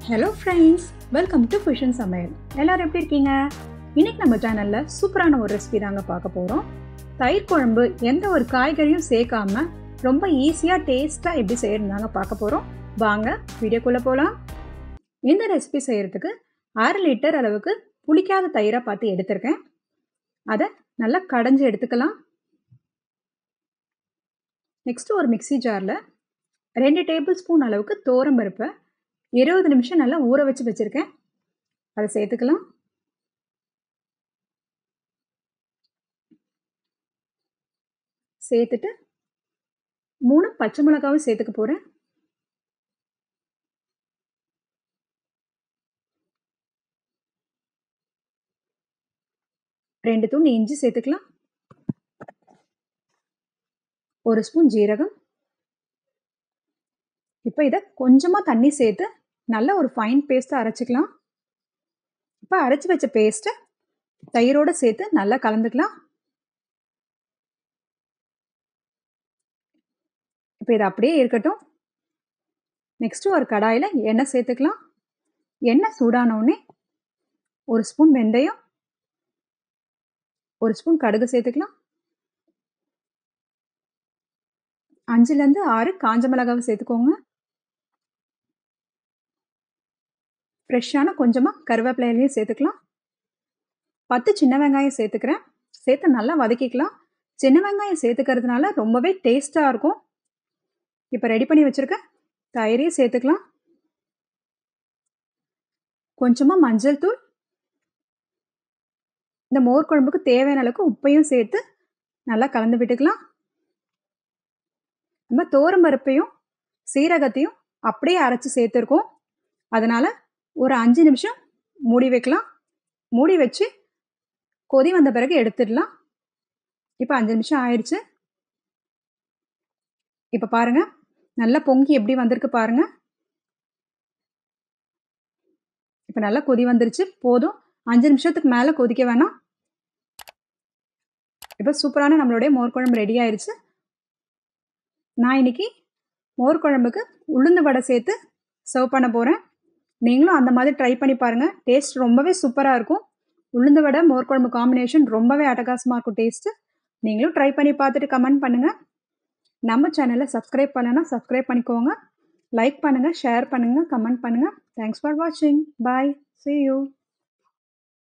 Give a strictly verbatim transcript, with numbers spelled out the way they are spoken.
Hello friends, welcome to குஷன் சமையல். எல்லோரும் எப்படி இருக்கீங்க? இன்றைக்கி நம்ம சேனலில் சூப்பரான ஒரு ரெசிபி தாங்க பார்க்க போகிறோம். தயிர் குழம்பு எந்த ஒரு காய்கறியும் சேர்க்காம ரொம்ப ஈஸியாக டேஸ்ட்டாக எப்படி செய்யறதுனாங்க பார்க்க போகிறோம். வாங்க வீடியோக்குள்ளே போகலாம். இந்த ரெசிபி செய்கிறதுக்கு அரை லிட்டர் அளவுக்கு புளிக்காத தயிரை பார்த்து எடுத்திருக்கேன். அதை நல்லா கடைஞ்சி எடுத்துக்கலாம். நெக்ஸ்ட்டு ஒரு மிக்சி ஜாரில் ரெண்டு டேபிள் ஸ்பூன் அளவுக்கு துவரம் பருப்பை இருபது நிமிஷம் நல்லா ஊற வச்சு வச்சுருக்கேன். அதை சேர்த்துக்கலாம். சேர்த்துட்டு மூணு பச்சை மிளகாவும் சேர்த்துக்க போகிறேன். ரெண்டு தூண் இஞ்சி சேர்த்துக்கலாம். ஒரு ஸ்பூன் ஜீரகம். இப்போ இதை கொஞ்சமாக தண்ணி சேர்த்து நல்ல ஒரு ஃபைன் பேஸ்ட்டாக அரைச்சிக்கலாம். இப்போ அரைச்சி வச்ச பேஸ்ட்டை தயிரோடு சேர்த்து நல்லா கலந்துக்கலாம். இப்போ இது அப்படியே இருக்கட்டும். நெக்ஸ்ட்டு ஒரு கடாயில் எண்ணெய் சேர்த்துக்கலாம். எண்ணெய் சூடானோடனே ஒரு ஸ்பூன் வெந்தயம், ஒரு ஸ்பூன் கடுகு சேர்த்துக்கலாம். அஞ்சுலேருந்து ஆறு காஞ்ச மிளகாவை சேர்த்துக்கோங்க. ஃப்ரெஷ்ஷான கொஞ்சமாக கருவேப்பிலையிலையும் சேர்த்துக்கலாம். பத்து சின்ன வெங்காயம் சேர்த்துக்கிறேன். சேர்த்து நல்லா வதக்கிக்கலாம். சின்ன வெங்காயம் சேர்த்துக்கிறதுனால ரொம்பவே டேஸ்ட்டாக இருக்கும். இப்போ ரெடி பண்ணி வச்சுருக்க தயிரையும் சேர்த்துக்கலாம். கொஞ்சமாக மஞ்சள் தூள், இந்த மோர் குழம்புக்கு தேவையான அளவுக்கு உப்பையும் சேர்த்து நல்லா கலந்து விட்டுக்கலாம். நம்ம துவரம் பருப்பையும் சீரகத்தையும் அப்படியே அரைச்சி சேர்த்துருக்கோம். அதனால் ஒரு அஞ்சு நிமிஷம் மூடி வைக்கலாம். மூடி வச்சு கொதி வந்த பிறகு எடுத்துடலாம். இப்போ அஞ்சு நிமிஷம் ஆயிடுச்சு. இப்போ பாருங்கள், நல்லா பொங்கி எப்படி வந்திருக்கு பாருங்கள். இப்போ நல்லா கொதி வந்துருச்சு. போதும், அஞ்சு நிமிஷத்துக்கு மேலே கொதிக்க வேணாம். இப்போ சூப்பரான நம்மளுடைய மோர் குழம்பு ரெடி ஆயிடுச்சு. நான் இன்னைக்கு மோர் குழம்புக்கு உளுந்து வடை சேர்த்து சர்வ் பண்ண போகிறேன். நீங்களும் அந்த மாதிரி ட்ரை பண்ணி பாருங்கள். டேஸ்ட் ரொம்பவே சூப்பராக இருக்கும். உளுந்து வடை மோர் குழம்பு காம்பினேஷன் ரொம்பவே அட்டகாசமாக இருக்கும் டேஸ்ட்டு. நீங்களும் ட்ரை பண்ணி பார்த்துட்டு கமெண்ட் பண்ணுங்கள். நம்ம சேனலை சப்ஸ்கிரைப் பண்ணலைன்னா சப்ஸ்கிரைப் பண்ணிக்கோங்க. லைக் பண்ணுங்கள், ஷேர் பண்ணுங்கள், கமெண்ட் பண்ணுங்கள். தேங்க்ஸ் ஃபார் வாட்சிங். பாய். See you.